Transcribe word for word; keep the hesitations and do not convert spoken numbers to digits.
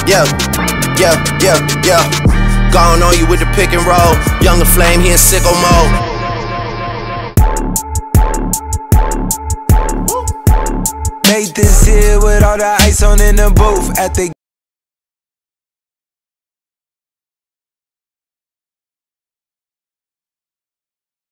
Yeah, yeah, yeah, yeah. Gone on you with the pick and roll. Younger Flame, he in sicko mode. Made this here with all the ice on in the booth at the